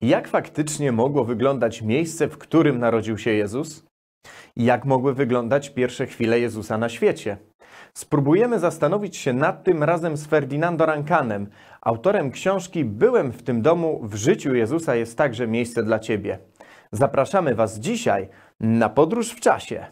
Jak faktycznie mogło wyglądać miejsce, w którym narodził się Jezus? Jak mogły wyglądać pierwsze chwile Jezusa na świecie? Spróbujemy zastanowić się nad tym razem z Ferdinando Rancanem, autorem książki Byłem w tym domu, w życiu Jezusa jest także miejsce dla Ciebie. Zapraszamy Was dzisiaj na podróż w czasie.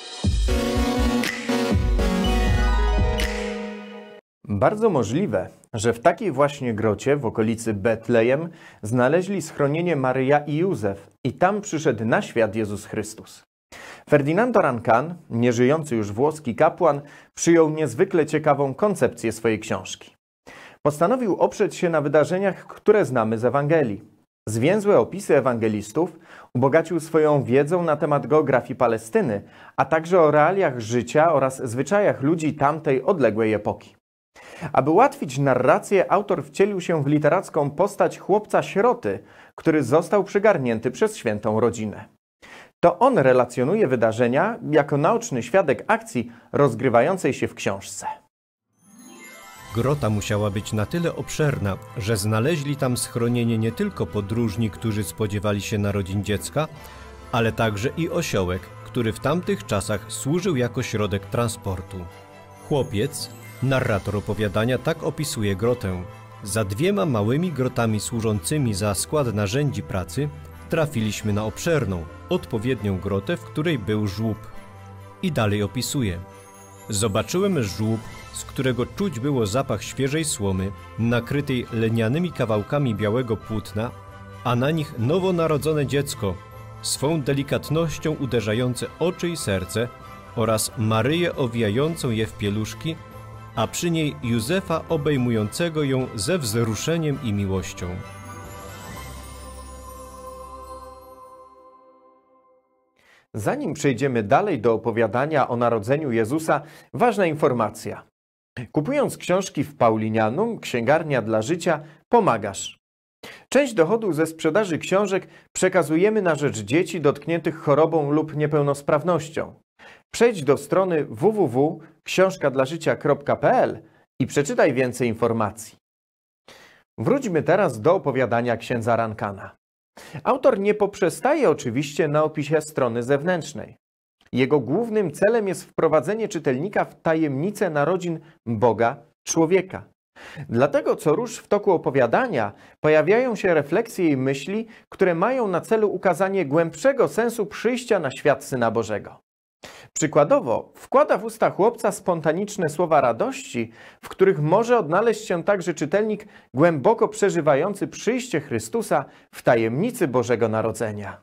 Bardzo możliwe, że w takiej właśnie grocie w okolicy Betlejem znaleźli schronienie Maryja i Józef i tam przyszedł na świat Jezus Chrystus. Ferdinando Rancan, nieżyjący już włoski kapłan, przyjął niezwykle ciekawą koncepcję swojej książki. Postanowił oprzeć się na wydarzeniach, które znamy z Ewangelii. Zwięzłe opisy ewangelistów ubogacił swoją wiedzą na temat geografii Palestyny, a także o realiach życia oraz zwyczajach ludzi tamtej odległej epoki. Aby ułatwić narrację, autor wcielił się w literacką postać chłopca-sieroty, który został przygarnięty przez świętą rodzinę. To on relacjonuje wydarzenia jako naoczny świadek akcji rozgrywającej się w książce. Grota musiała być na tyle obszerna, że znaleźli tam schronienie nie tylko podróżni, którzy spodziewali się narodzin dziecka, ale także i osiołek, który w tamtych czasach służył jako środek transportu. Chłopiec, narrator opowiadania, tak opisuje grotę. Za dwiema małymi grotami służącymi za skład narzędzi pracy trafiliśmy na obszerną, odpowiednią grotę, w której był żłób. I dalej opisuje. Zobaczyłem żłób, z którego czuć było zapach świeżej słomy, nakrytej lnianymi kawałkami białego płótna, a na nich nowonarodzone dziecko, swą delikatnością uderzające oczy i serce oraz Maryję owijającą je w pieluszki, a przy niej Józefa obejmującego ją ze wzruszeniem i miłością. Zanim przejdziemy dalej do opowiadania o narodzeniu Jezusa, ważna informacja. Kupując książki w Paulinianum, księgarnia dla życia, pomagasz. Część dochodu ze sprzedaży książek przekazujemy na rzecz dzieci dotkniętych chorobą lub niepełnosprawnością. Przejdź do strony www.książkadlażycia.pl i przeczytaj więcej informacji. Wróćmy teraz do opowiadania księdza Rancana. Autor nie poprzestaje oczywiście na opisie strony zewnętrznej. Jego głównym celem jest wprowadzenie czytelnika w tajemnicę narodzin Boga, człowieka. Dlatego co rusz w toku opowiadania pojawiają się refleksje i myśli, które mają na celu ukazanie głębszego sensu przyjścia na świat Syna Bożego. Przykładowo wkłada w usta chłopca spontaniczne słowa radości, w których może odnaleźć się także czytelnik głęboko przeżywający przyjście Chrystusa w tajemnicy Bożego Narodzenia.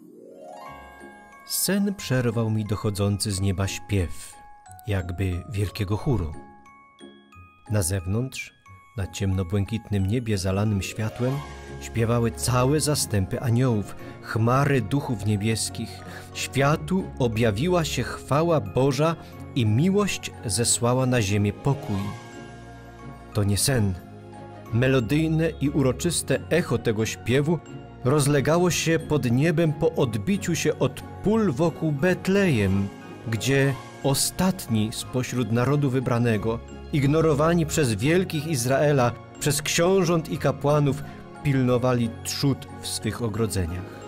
Sen przerwał mi dochodzący z nieba śpiew, jakby wielkiego chóru. Na zewnątrz, na ciemnobłękitnym niebie zalanym światłem, śpiewały całe zastępy aniołów, chmary duchów niebieskich. Światu objawiła się chwała Boża i miłość zesłała na ziemię pokój. To nie sen. Melodyjne i uroczyste echo tego śpiewu rozlegało się pod niebem po odbiciu się od pól wokół Betlejem, gdzie ostatni spośród narodu wybranego, ignorowani przez wielkich Izraela, przez książąt i kapłanów, pilnowali trzód w swych ogrodzeniach.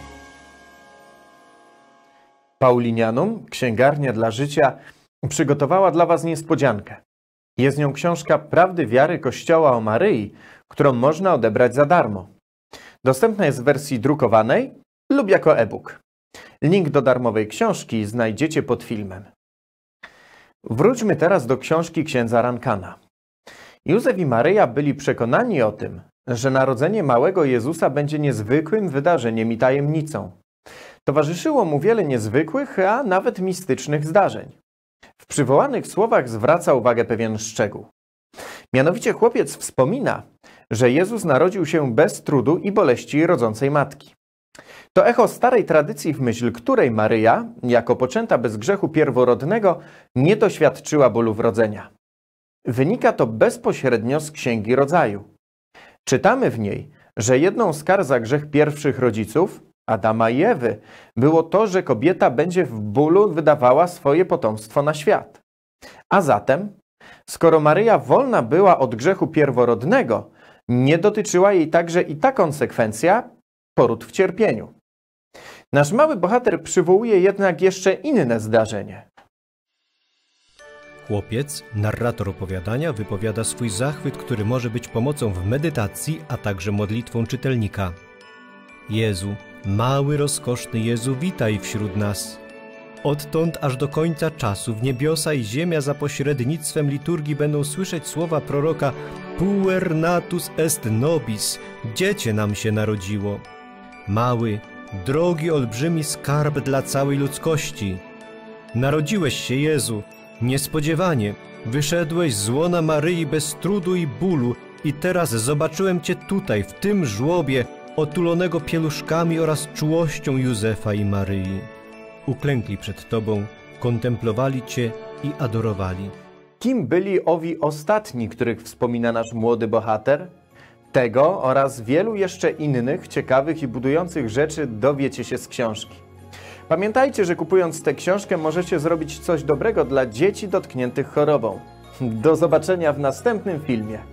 Paulinianum, księgarnia dla życia, przygotowała dla Was niespodziankę. Jest nią książka Prawdy wiary Kościoła o Maryi, którą można odebrać za darmo. Dostępna jest w wersji drukowanej lub jako e-book. Link do darmowej książki znajdziecie pod filmem. Wróćmy teraz do książki księdza Rancana. Józef i Maryja byli przekonani o tym, że narodzenie małego Jezusa będzie niezwykłym wydarzeniem i tajemnicą. Towarzyszyło mu wiele niezwykłych, a nawet mistycznych zdarzeń. W przywołanych słowach zwraca uwagę pewien szczegół. Mianowicie chłopiec wspomina, że Jezus narodził się bez trudu i boleści rodzącej matki. To echo starej tradycji, w myśl której Maryja, jako poczęta bez grzechu pierworodnego, nie doświadczyła bólu wrodzenia. Wynika to bezpośrednio z Księgi Rodzaju. Czytamy w niej, że jedną z kar za grzech pierwszych rodziców, Adama i Ewy, było to, że kobieta będzie w bólu wydawała swoje potomstwo na świat. A zatem, skoro Maryja wolna była od grzechu pierworodnego, nie dotyczyła jej także i ta konsekwencja, poród w cierpieniu. Nasz mały bohater przywołuje jednak jeszcze inne zdarzenie. Chłopiec, narrator opowiadania, wypowiada swój zachwyt, który może być pomocą w medytacji, a także modlitwą czytelnika. Jezu, mały, rozkoszny Jezu, witaj wśród nas. Odtąd aż do końca czasów niebiosa i ziemia za pośrednictwem liturgii będą słyszeć słowa proroka Puer natus est nobis, dziecię nam się narodziło. Mały, drogi, olbrzymi skarb dla całej ludzkości. Narodziłeś się, Jezu, niespodziewanie. Wyszedłeś z łona Maryi bez trudu i bólu i teraz zobaczyłem Cię tutaj, w tym żłobie, otulonego pieluszkami oraz czułością Józefa i Maryi. Uklękli przed Tobą, kontemplowali Cię i adorowali. Kim byli owi ostatni, których wspomina nasz młody bohater? Tego oraz wielu jeszcze innych ciekawych i budujących rzeczy dowiecie się z książki. Pamiętajcie, że kupując tę książkę możecie zrobić coś dobrego dla dzieci dotkniętych chorobą. Do zobaczenia w następnym filmie.